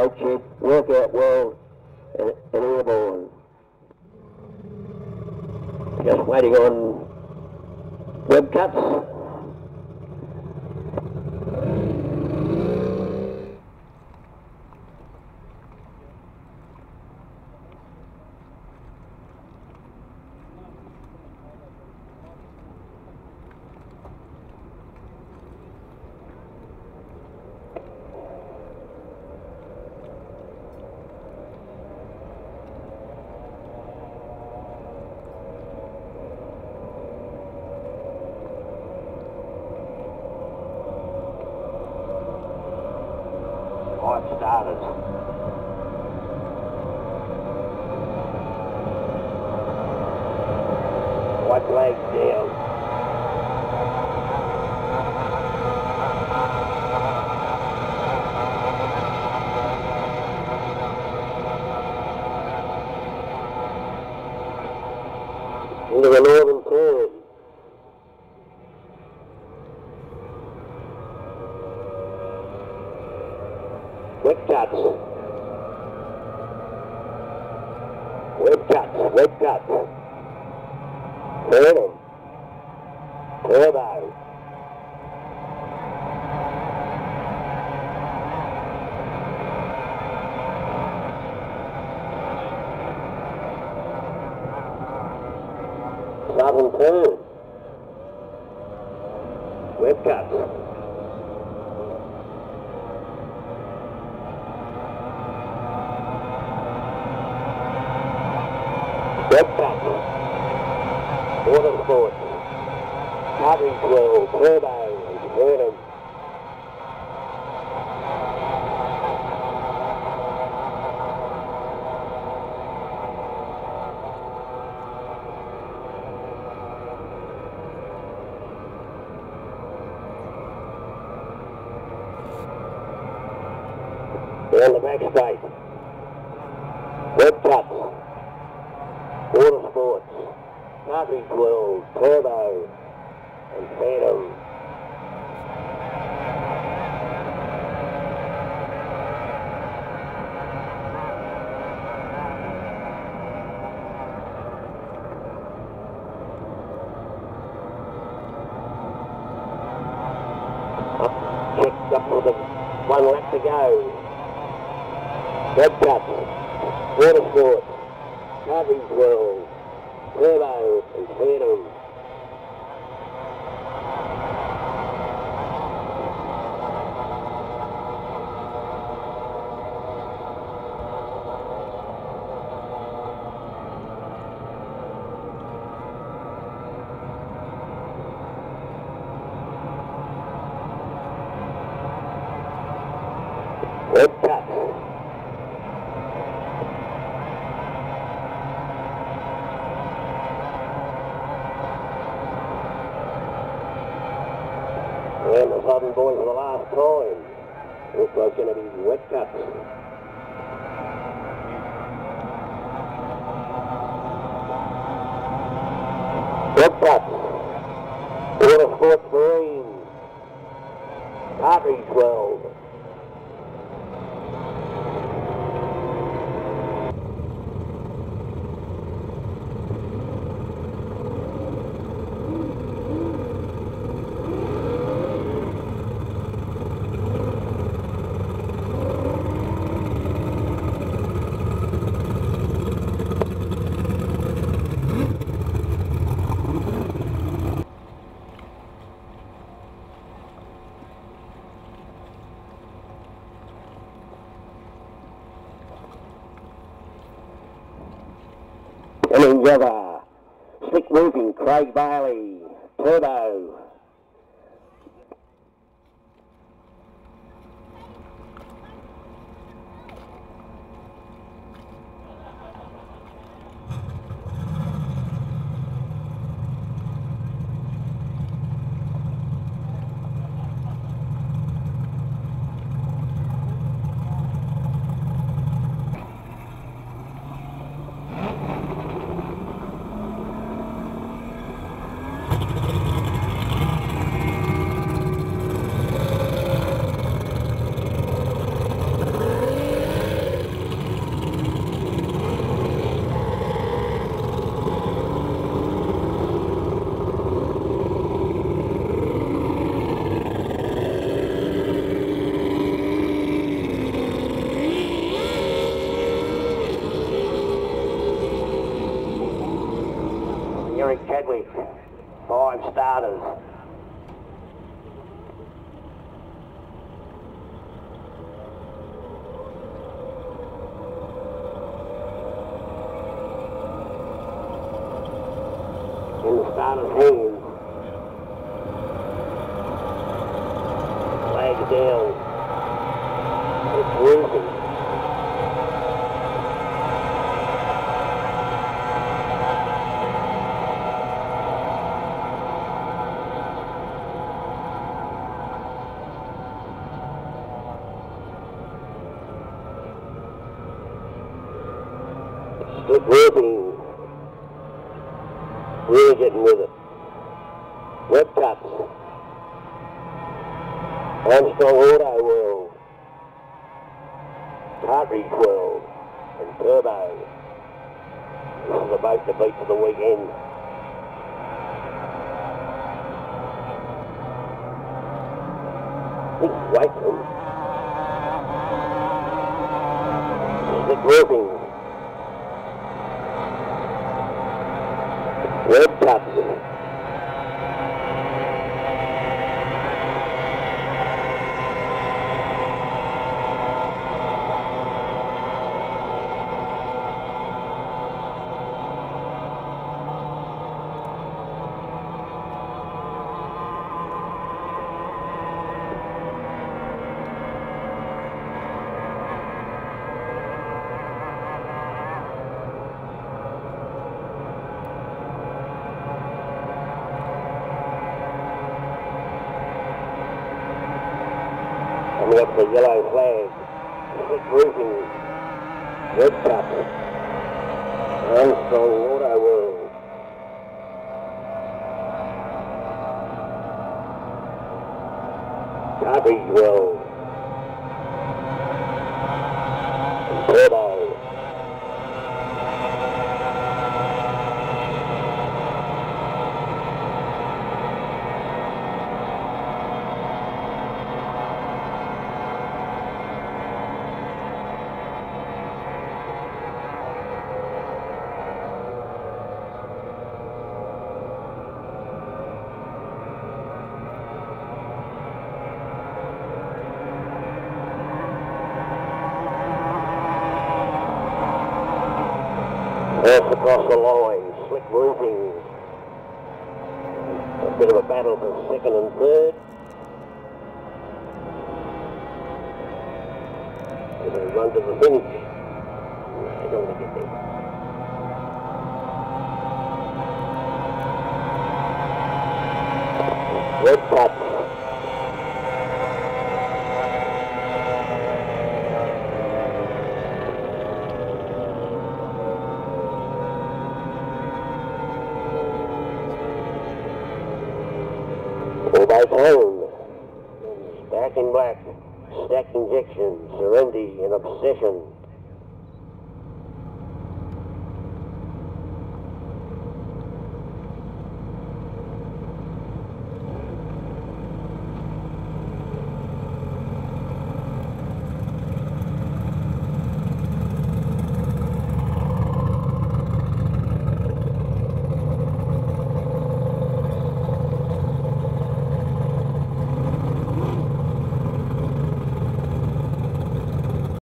Road check, work out well and airborne. Just waiting on web cuts. I've started. White flag down. Into the northern turn. Web cuts. Web cuts. Web cuts. Turn them. Turbo. Southern turn. Web cuts. Web cuts. Water sports. Cartridge well, turbo, and turn them. Down the back straight. Web cuts. Water sports. Cartridge well, turbo, and phantom. Checked up with the 1 lap to go. Web cuts, water sports, cartridge well, turbo, and phantom. Web cuts. And the Southern boys for the last time. Looks like it's going to be wet cuts. Wet cuts. Water sports marine. Cartridge well. Coming together, slick roofing, Craig Bailey, turbo. slick. 5 starters. In the starter's hands. Flags down. It's working. Stick working. Really getting with it. Web cuts. Armstrong Auto World. Cartridge World. And Turbo. This is the boat that beat for the weekend. Big Wakeman. Stick working. Web cuts. Coming up the yellow flag, slick roofing, red cup, Armstrong Auto World. Cartridge World. And Turbo. Off across the line, slick roofing. A bit of a battle for second and third. And they run to the finish. They don't want to get there. Red cuts. All home. Back in black. Stack injection. Serenity and obsession.